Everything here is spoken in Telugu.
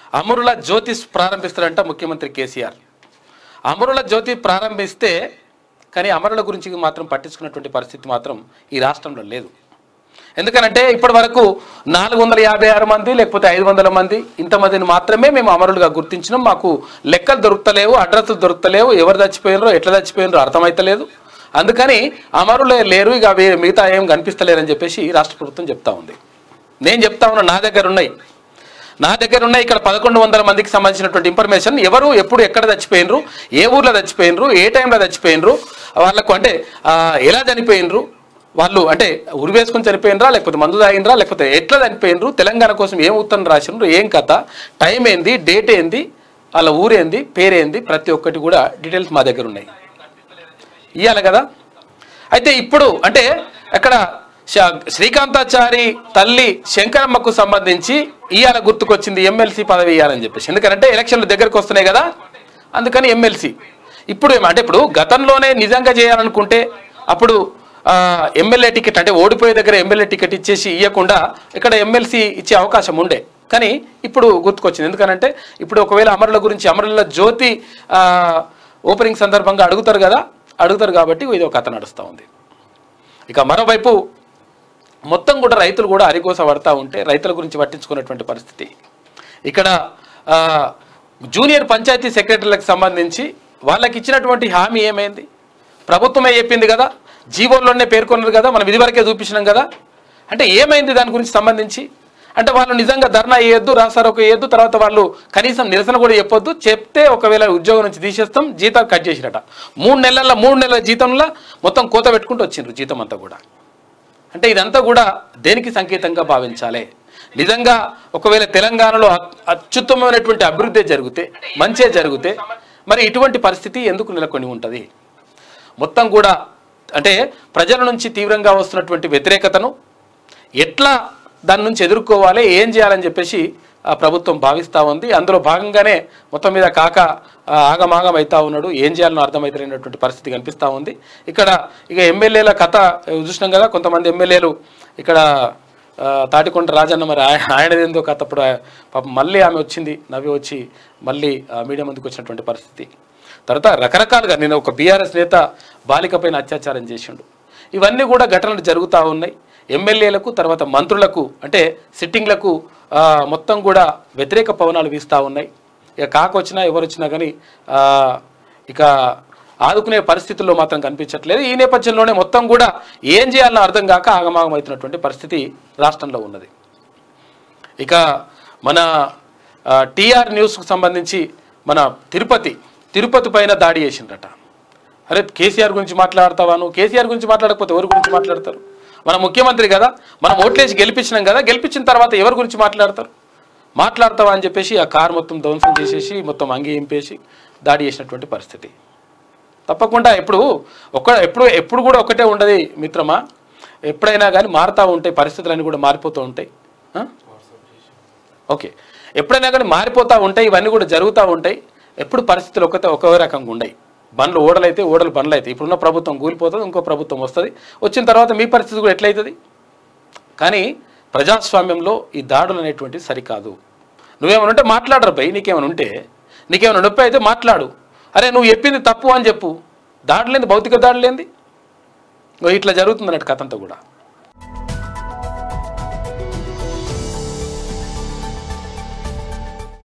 అమరుల జ్యోతి ప్రారంభిస్తారంట ముఖ్యమంత్రి కేసీఆర్. అమరుల జ్యోతి ప్రారంభిస్తే కానీ అమరుల గురించి మాత్రం పట్టించుకున్నటువంటి పరిస్థితి మాత్రం ఈ రాష్ట్రంలో లేదు. ఎందుకనంటే ఇప్పటి వరకు 456 మంది లేకపోతే 500 మంది ఇంతమందిని మాత్రమే మేము అమరులుగా గుర్తించినాం. మాకు లెక్కలు దొరుకుతలేవు, అడ్రస్లు దొరుకుతలేవు, ఎవరు చచ్చిపోయినరో ఎట్లా చచ్చిపోయినరో అర్థమైతలేదు. అందుకని అమరులే లేరు, ఇక మిగతా ఏం కనిపిస్తలేరని చెప్పేసి రాష్ట్ర ప్రభుత్వం చెప్తా ఉంది. నేను చెప్తా ఉన్నా, నా దగ్గర ఉన్నాయి ఇక్కడ 1100 మందికి సంబంధించినటువంటి ఇన్ఫర్మేషన్. ఎవరు ఎప్పుడు ఎక్కడ చచ్చిపోయినరు, ఏ ఊర్లో చచ్చిపోయినరు, ఏ టైంలో చచ్చిపోయినరు, వాళ్ళకు అంటే ఎలా చనిపోయినరు, వాళ్ళు అంటే ఉరి వేసుకొని చనిపోయినరా లేకపోతే మందు తాగినరా లేకపోతే ఎట్లా చనిపోయినరు, తెలంగాణ కోసం ఏం ఉత్తరం రాసినరు, ఏం కథ, టైం ఏంది, డేట్ ఏంది, వాళ్ళ ఊరేంది, పేరేంది, ప్రతి ఒక్కటి కూడా డీటెయిల్స్ మా దగ్గర ఉన్నాయి. ఇవ్వాలి కదా. అయితే ఇప్పుడు అంటే అక్కడ శ్రీకాంతాచారి తల్లి శంకరమ్మకు సంబంధించి ఇవాళ గుర్తుకొచ్చింది ఎమ్మెల్సీ పదవి ఇవ్వాలని చెప్పేసి. ఎందుకంటే ఎలక్షన్లు దగ్గరకు వస్తున్నాయి కదా, అందుకని ఎమ్మెల్సీ. ఇప్పుడు అంటే ఇప్పుడు గతంలోనే నిజంగా చేయాలనుకుంటే అప్పుడు ఎమ్మెల్యే టికెట్ అంటే ఓడిపోయే దగ్గర ఎమ్మెల్యే టికెట్ ఇచ్చేసి ఇవ్వకుండా ఇక్కడ ఎమ్మెల్సీ ఇచ్చే అవకాశం ఉండే. కానీ ఇప్పుడు గుర్తుకొచ్చింది. ఎందుకనంటే ఇప్పుడు ఒకవేళ అమరుల గురించి అమరుల జ్యోతి ఓపెనింగ్ సందర్భంగా అడుగుతారు కాబట్టి ఇది ఒక కథ నడుస్తూ ఉంది. ఇక మరోవైపు మొత్తం కూడా రైతులు కూడా అరిగోస పడతా ఉంటే రైతుల గురించి పట్టించుకున్నటువంటి పరిస్థితి. ఇక్కడ జూనియర్ పంచాయతీ సెక్రటరీలకు సంబంధించి వాళ్ళకి ఇచ్చినటువంటి హామీ ఏమైంది? ప్రభుత్వమే చెప్పింది కదా, జీవోల్లోనే పేర్కొన్నారు కదా, మనం ఇదివరకే చూపించినాం కదా. అంటే ఏమైంది దాని గురించి సంబంధించి? అంటే వాళ్ళు నిజంగా ధర్నా వేయొద్దు, రాస్తారోక వేయొద్దు, తర్వాత వాళ్ళు కనీసం నిరసన కూడా చెప్పొద్దు, చెప్తే ఒకవేళ ఉద్యోగం నుంచి తీసేస్తాం, జీతాలు కట్ చేసిరట. 3 నెలల జీతంలో మొత్తం కోత పెట్టుకుంటూ వచ్చిండ్రు జీతం అంతా కూడా. అంటే ఇదంతా కూడా దేనికి సంకేతంగా భావించాలి? నిజంగా ఒకవేళ తెలంగాణలో అత్యుత్తమమైనటువంటి అభివృద్ధి జరిగితే, మంచే జరిగితే మరి ఇటువంటి పరిస్థితి ఎందుకు నెలకొని ఉంటుంది? మొత్తం కూడా అంటే ప్రజల నుంచి తీవ్రంగా వస్తున్నటువంటి వ్యతిరేకతను ఎట్లా దాని నుంచి ఎదుర్కోవాలి, ఏం చేయాలని చెప్పేసి ప్రభుత్వం భావిస్తూ ఉంది. అందులో భాగంగానే మొత్తం మీద ఆగమాగం అవుతా ఉన్నాడు. ఏం చేయాలనో అర్థమైతలేనటువంటి పరిస్థితి కనిపిస్తూ ఉంది. ఇక్కడ ఇక ఎమ్మెల్యేల కథ చూసినాం కదా, కొంతమంది ఎమ్మెల్యేలు ఇక్కడ తాటికొండ రాజన్న మరి ఆయనదేందో కథ. అప్పుడు పాపం మళ్ళీ ఆమె వచ్చింది, నవ్వి వచ్చి మళ్ళీ మీడియా ముందుకు వచ్చినటువంటి పరిస్థితి. తర్వాత రకరకాలుగా నేను ఒక బీఆర్ఎస్ నేత బాలిక పైన అత్యాచారం చేసిండు. ఇవన్నీ కూడా ఘటనలు జరుగుతూ ఉన్నాయి. ఎమ్మెల్యేలకు తర్వాత మంత్రులకు అంటే సిట్టింగ్లకు మొత్తం కూడా వ్యతిరేక పవనాలు వీస్తూ ఉన్నాయి. ఇక కాకొచ్చినా ఎవరు వచ్చినా కానీ ఇక ఆదుకునే పరిస్థితుల్లో మాత్రం కనిపించట్లేదు. ఈ నేపథ్యంలోనే మొత్తం కూడా ఏం చేయాలనో అర్థం కాక ఆగమాగం అవుతున్నటువంటి పరిస్థితి రాష్ట్రంలో ఉన్నది. ఇక మన టీఆర్ న్యూస్కు సంబంధించి మన తిరుపతి పైన దాడి చేసిండ్రట. అరే కేసీఆర్ గురించి మాట్లాడతావా నువ్వు? కేసీఆర్ గురించి మాట్లాడకపోతే ఎవరి గురించి మాట్లాడతారు? మన ముఖ్యమంత్రి కదా, మనం ఓట్లేసి గెలిపించినాం కదా, గెలిపించిన తర్వాత ఎవరి గురించి మాట్లాడతావా అని చెప్పేసి ఆ కారు మొత్తం ధ్వంసం చేసేసి మొత్తం అంగి ఇంపేసి దాడి చేసినటువంటి పరిస్థితి. తప్పకుండా ఎప్పుడు కూడా ఒకటే ఉండదు మిత్రమా. ఎప్పుడైనా కానీ మారుతూ ఉంటాయి, పరిస్థితులన్నీ కూడా మారిపోతూ ఉంటాయి. ఓకే, ఎప్పుడైనా కానీ మారిపోతూ ఉంటాయి, ఇవన్నీ కూడా జరుగుతూ ఉంటాయి. ఎప్పుడు పరిస్థితులు ఒకే రకంగా ఉన్నాయి. ఓడలు బండ్లు అయితే ఇప్పుడున్న ప్రభుత్వం కూలిపోతుంది, ఇంకో ప్రభుత్వం వస్తుంది. వచ్చిన తర్వాత మీ పరిస్థితి కూడా ఎట్లయితుంది? కానీ ప్రజాస్వామ్యంలో ఈ దాడులు అనేటువంటిది సరికాదు. నువ్వేమైనా ఉంటే మాట్లాడరు భయ్, నీకేమైనా నొప్పి అయితే మాట్లాడు. అరే నువ్వు చెప్పింది తప్పు అని చెప్పు. దాడులేంది, భౌతిక దాడులేంది, ఇట్లా జరుగుతుంది అన్నట్టు కథ అంతా కూడా.